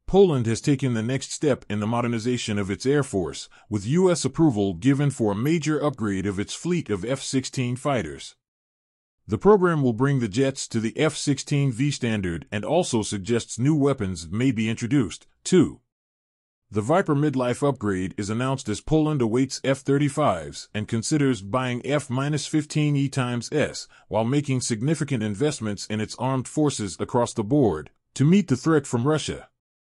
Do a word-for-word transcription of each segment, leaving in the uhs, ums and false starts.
Poland has taken the next step in the modernization of its Air Force, with U S approval given for a major upgrade of its fleet of F sixteen fighters. The program will bring the jets to the F sixteen V standard and also suggests new weapons may be introduced, too. The Viper midlife upgrade is announced as Poland awaits F thirty-fives and considers buying F fifteen E S, while making significant investments in its armed forces across the board to meet the threat from Russia.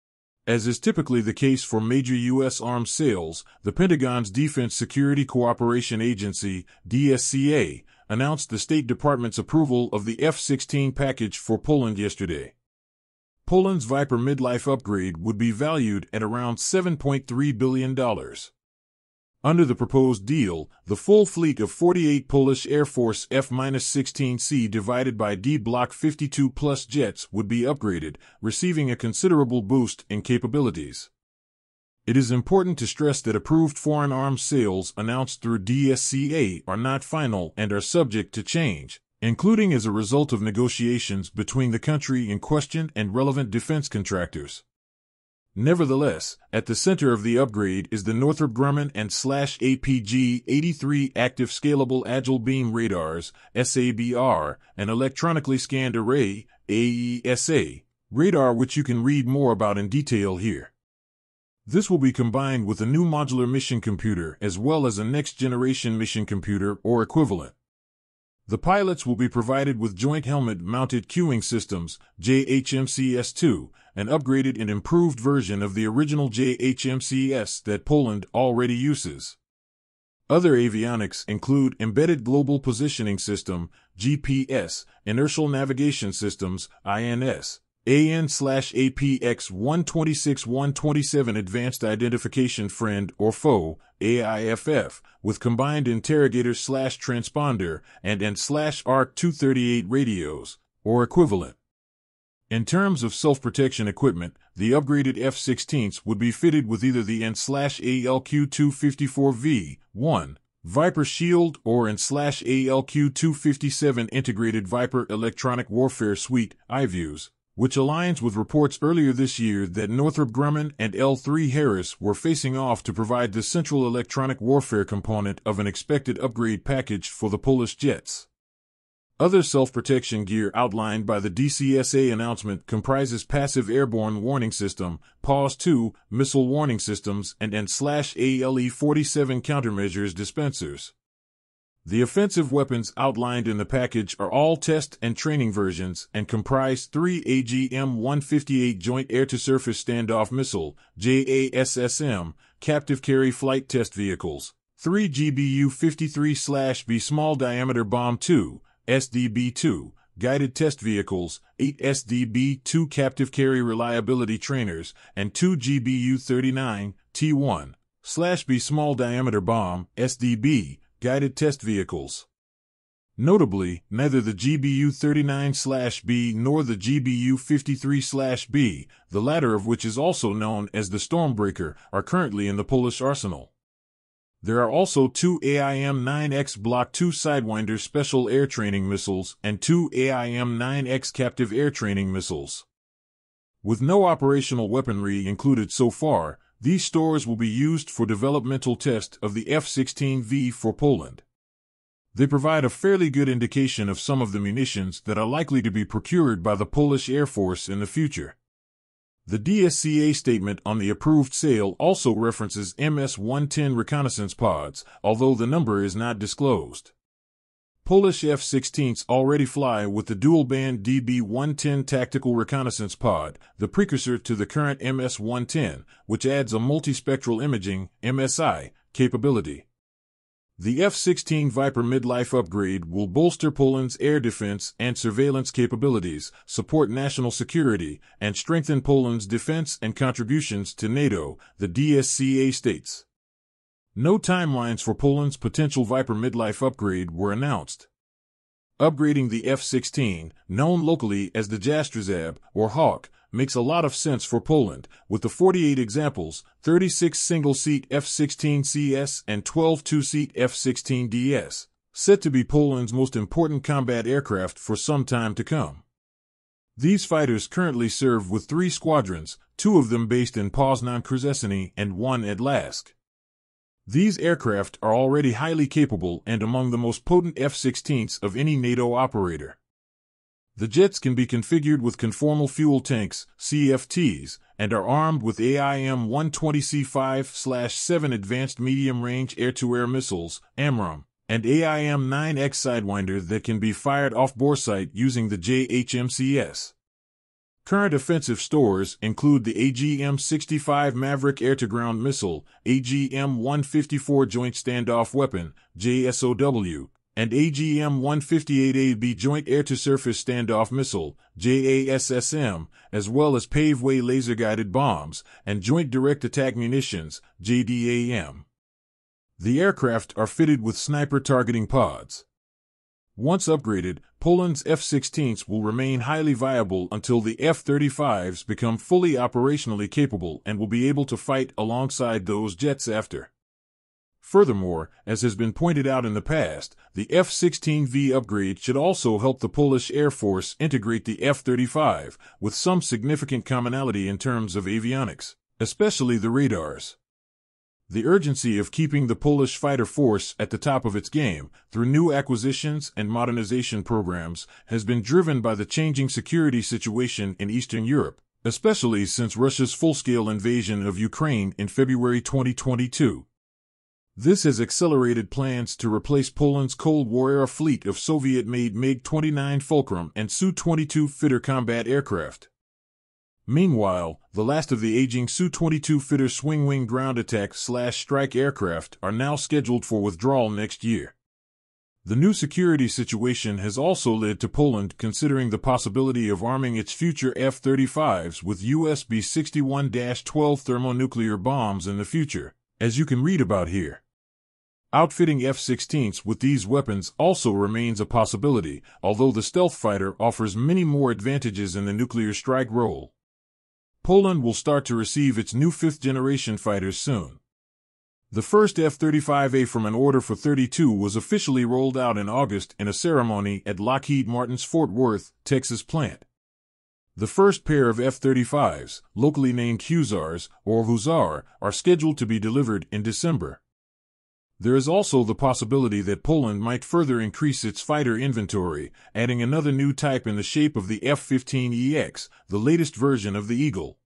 As is typically the case for major U S arms sales, the Pentagon's Defense Security Cooperation Agency, D S C A, announced the State Department's approval of the F sixteen package for Poland yesterday. Poland's Viper midlife upgrade would be valued at around seven point three billion dollars. Under the proposed deal, the full fleet of forty-eight Polish Air Force F sixteen C divided by D Block fifty-two plus jets would be upgraded, receiving a considerable boost in capabilities. It is important to stress that approved foreign arms sales announced through D S C A are not final and are subject to change, including as a result of negotiations between the country in question and relevant defense contractors. Nevertheless, at the center of the upgrade is the Northrop Grumman and slash A P G eighty-three Active Scalable Agile Beam Radars, S A B R, an electronically scanned array, A E S A, radar which you can read more about in detail here. This will be combined with a new modular mission computer as well as a next-generation mission computer or equivalent. The pilots will be provided with Joint Helmet-Mounted Cueing Systems, J H M C S two, an upgraded and improved version of the original J H M C S that Poland already uses. Other avionics include Embedded Global Positioning System, G P S, Inertial Navigation Systems, I N S, A N/A P X one twenty-six one twenty-seven Advanced Identification Friend or Foe, A I F F, with combined interrogator/transponder and N/A R C two thirty-eight radios, or equivalent. In terms of self-protection equipment, the upgraded F sixteens would be fitted with either the N/A L Q two fifty-four V one Viper Shield or N/A L Q two fifty-seven Integrated Viper Electronic Warfare Suite, I VIEWS, which aligns with reports earlier this year that Northrop Grumman and L three Harris were facing off to provide the central electronic warfare component of an expected upgrade package for the Polish jets. Other self-protection gear outlined by the D C S A announcement comprises Passive Airborne Warning System, P A W S two, Missile Warning Systems, and N/A L E forty-seven Countermeasures Dispensers. The offensive weapons outlined in the package are all test and training versions and comprise three A G M one fifty-eight Joint Air-to-Surface Standoff Missile, J A S S M, Captive Carry Flight Test Vehicles, three G B U fifty-three B Small Diameter Bomb two, S D B two, Guided Test Vehicles, eight S D B two Captive Carry Reliability Trainers, and two G B U thirty-nine, T one, B Small Diameter Bomb, S D B, Guided Test Vehicles. Notably, neither the G B U thirty-nine B nor the G B U fifty-three B, the latter of which is also known as the Stormbreaker, are currently in the Polish arsenal. There are also two A I M nine X Block two Sidewinder Special Air Training Missiles and two A I M nine X Captive Air Training Missiles. With no operational weaponry included so far, these stores will be used for developmental test of the F sixteen V for Poland. They provide a fairly good indication of some of the munitions that are likely to be procured by the Polish Air Force in the future. The D S C A statement on the approved sale also references M S one ten reconnaissance pods, although the number is not disclosed. Polish F sixteens already fly with the dual-band D B one ten Tactical Reconnaissance Pod, the precursor to the current M S one ten, which adds a multispectral imaging M S I capability. The F sixteen Viper midlife upgrade will bolster Poland's air defense and surveillance capabilities, support national security, and strengthen Poland's defense and contributions to NATO, the D S C A states. No timelines for Poland's potential Viper midlife upgrade were announced. Upgrading the F sixteen, known locally as the Jastrzęb, or Hawk, makes a lot of sense for Poland, with the forty-eight examples, thirty-six single-seat F sixteen C S and twelve two-seat F sixteen D S, set to be Poland's most important combat aircraft for some time to come. These fighters currently serve with three squadrons, two of them based in Poznan-Krzesyny and one at Lask. These aircraft are already highly capable and among the most potent F sixteens of any NATO operator. The jets can be configured with conformal fuel tanks, C F Ts, and are armed with A I M one twenty C five seven Advanced Medium-Range Air-to-Air Missiles, AMRAAM, and A I M nine X Sidewinder that can be fired off boresight using the J H M C S. Current offensive stores include the A G M sixty-five Maverick Air-to-Ground Missile, A G M one fifty-four Joint Standoff Weapon, J S O W, and A G M one fifty-eight A B Joint Air-to-Surface Standoff Missile, J A S S M, as well as Paveway Laser-Guided Bombs and Joint Direct Attack Munitions, J D A M. The aircraft are fitted with sniper targeting pods. Once upgraded, Poland's F sixteens will remain highly viable until the F thirty-fives become fully operationally capable and will be able to fight alongside those jets after. Furthermore, as has been pointed out in the past, the F sixteen V upgrade should also help the Polish Air Force integrate the F thirty-five, with some significant commonality in terms of avionics, especially the radars. The urgency of keeping the Polish fighter force at the top of its game, through new acquisitions and modernization programs, has been driven by the changing security situation in Eastern Europe, especially since Russia's full-scale invasion of Ukraine in February twenty twenty-two. This has accelerated plans to replace Poland's Cold War-era fleet of Soviet-made MiG twenty-nine Fulcrum and Su twenty-two fighter combat aircraft. Meanwhile, the last of the aging Su twenty-two fighter swing-wing ground attack slash strike aircraft are now scheduled for withdrawal next year. The new security situation has also led to Poland considering the possibility of arming its future F thirty-fives with U S B sixty-one twelve thermonuclear bombs in the future, as you can read about here. Outfitting F sixteens with these weapons also remains a possibility, although the stealth fighter offers many more advantages in the nuclear strike role. Poland will start to receive its new fifth-generation fighters soon. The first F thirty-five A from an order for thirty-two was officially rolled out in August in a ceremony at Lockheed Martin's Fort Worth, Texas plant. The first pair of F thirty-fives, locally named Hussars or Hussar, are scheduled to be delivered in December. There is also the possibility that Poland might further increase its fighter inventory, adding another new type in the shape of the F fifteen E X, the latest version of the Eagle.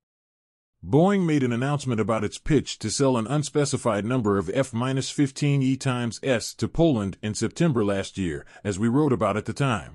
Boeing made an announcement about its pitch to sell an unspecified number of F fifteen E S to Poland in September last year, as we wrote about at the time.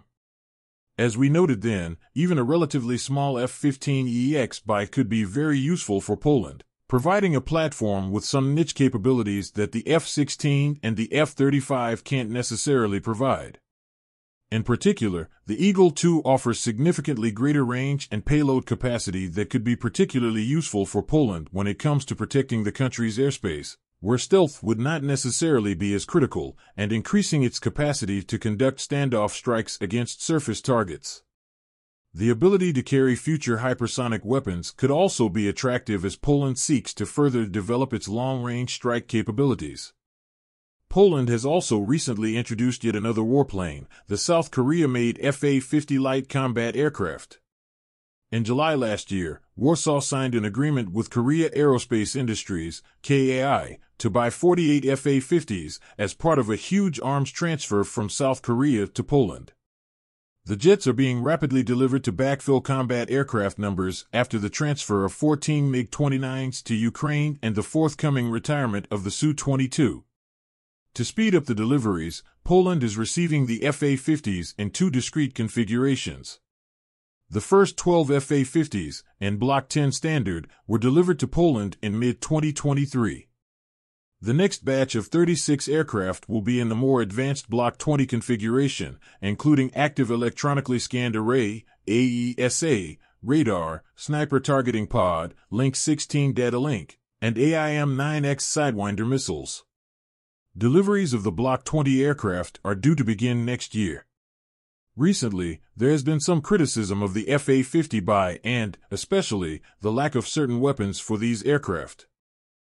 As we noted then, even a relatively small F fifteen E X buy could be very useful for Poland, providing a platform with some niche capabilities that the F sixteen and the F thirty-five can't necessarily provide. In particular, the Eagle two offers significantly greater range and payload capacity that could be particularly useful for Poland when it comes to protecting the country's airspace, where stealth would not necessarily be as critical, and increasing its capacity to conduct standoff strikes against surface targets. The ability to carry future hypersonic weapons could also be attractive as Poland seeks to further develop its long-range strike capabilities. Poland has also recently introduced yet another warplane, the South Korea-made F A fifty light combat aircraft. In July last year, Warsaw signed an agreement with Korea Aerospace Industries, K A I, to buy forty-eight F A fifties as part of a huge arms transfer from South Korea to Poland. The jets are being rapidly delivered to backfill combat aircraft numbers after the transfer of fourteen MiG twenty-nines to Ukraine and the forthcoming retirement of the Su twenty-two. To speed up the deliveries, Poland is receiving the F A fifties in two discrete configurations. The first twelve F A fifties, in Block ten standard, were delivered to Poland in mid twenty twenty-three. The next batch of thirty-six aircraft will be in the more advanced Block twenty configuration, including Active Electronically Scanned Array, A E S A, radar, sniper targeting pod, Link sixteen data link, and A I M nine X Sidewinder missiles. Deliveries of the Block twenty aircraft are due to begin next year. Recently, there has been some criticism of the F A fifty buy and, especially, the lack of certain weapons for these aircraft.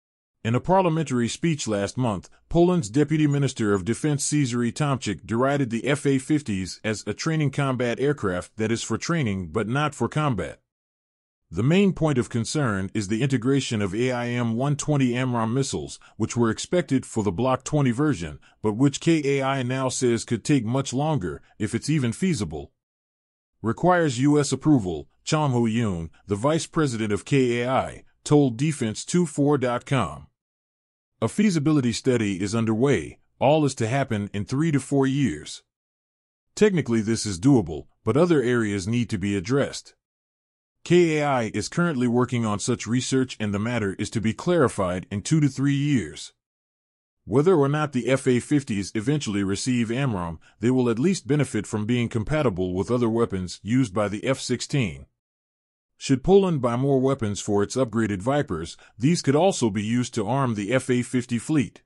In a parliamentary speech last month, Poland's Deputy Minister of Defense Cezary Tomczyk derided the F A fifties as a training combat aircraft that is for training but not for combat. The main point of concern is the integration of A I M one twenty AMRAAM missiles, which were expected for the Block twenty version, but which K A I now says could take much longer, if it's even feasible. Requires U S approval, Chom Ho-yoon, the vice president of K A I, told defense twenty-four dot com. A feasibility study is underway. All is to happen in three to four years. Technically this is doable, but other areas need to be addressed. K A I is currently working on such research and the matter is to be clarified in two to three years. Whether or not the F A fifties eventually receive AMRAAM, they will at least benefit from being compatible with other weapons used by the F sixteen. Should Poland buy more weapons for its upgraded Vipers, these could also be used to arm the F A fifty fleet.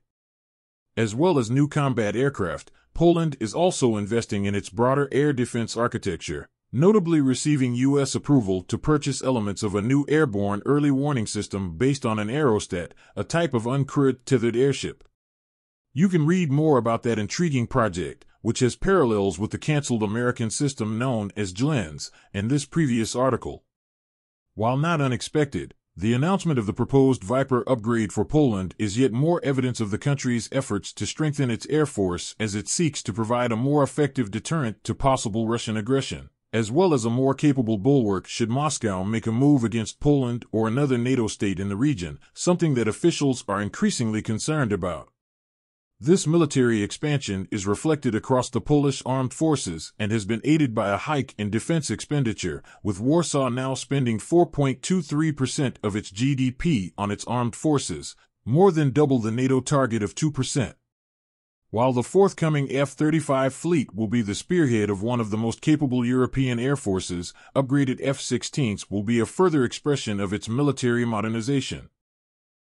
As well as new combat aircraft, Poland is also investing in its broader air defense architecture, notably receiving U S approval to purchase elements of a new airborne early warning system based on an aerostat, a type of uncrewed tethered airship. You can read more about that intriguing project, which has parallels with the canceled American system known as GLENS, in this previous article. While not unexpected, the announcement of the proposed Viper upgrade for Poland is yet more evidence of the country's efforts to strengthen its air force as it seeks to provide a more effective deterrent to possible Russian aggression, as well as a more capable bulwark should Moscow make a move against Poland or another NATO state in the region, something that officials are increasingly concerned about. This military expansion is reflected across the Polish armed forces and has been aided by a hike in defense expenditure, with Warsaw now spending four point two three percent of its G D P on its armed forces, more than double the NATO target of two percent. While the forthcoming F thirty-five fleet will be the spearhead of one of the most capable European air forces, upgraded F sixteens will be a further expression of its military modernization.